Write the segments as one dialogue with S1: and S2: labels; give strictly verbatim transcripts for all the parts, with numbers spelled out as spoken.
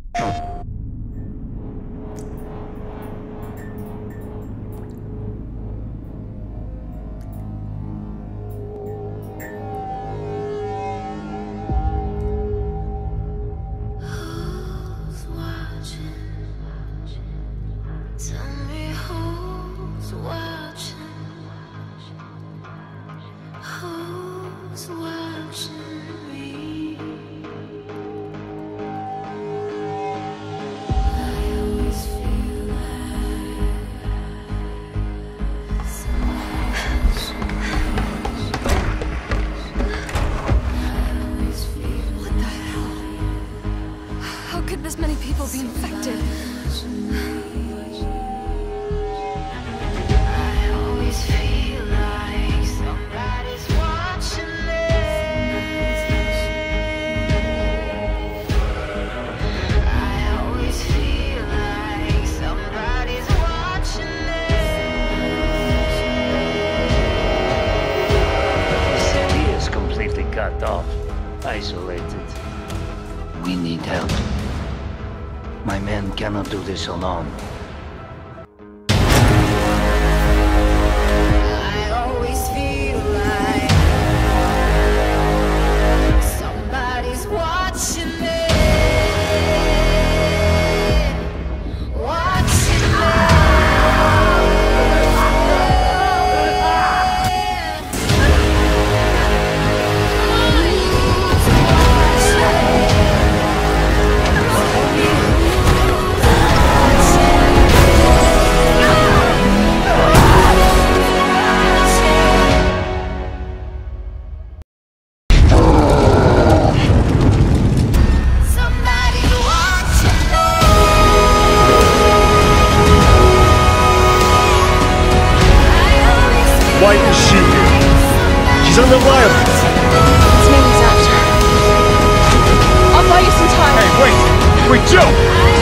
S1: Isolated. We need help. My men cannot do this alone.
S2: I always feel like somebody's watching me. Watching
S3: Why is she here? She's unreliable.
S4: It's Manny's after. I'll buy you some time.
S3: Hey, wait! Wait, Joe!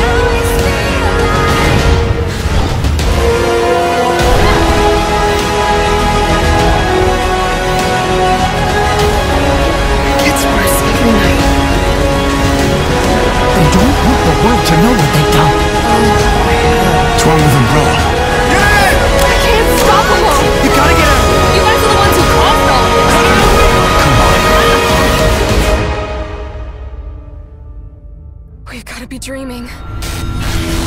S4: It's worse every night.
S5: They don't want the world to know what they've done. What's wrong with Umbrella?
S4: I can't stop them all.
S5: You gotta get out!
S4: You guys are the ones who caused all this.
S5: Come on.
S4: We've got to be dreaming.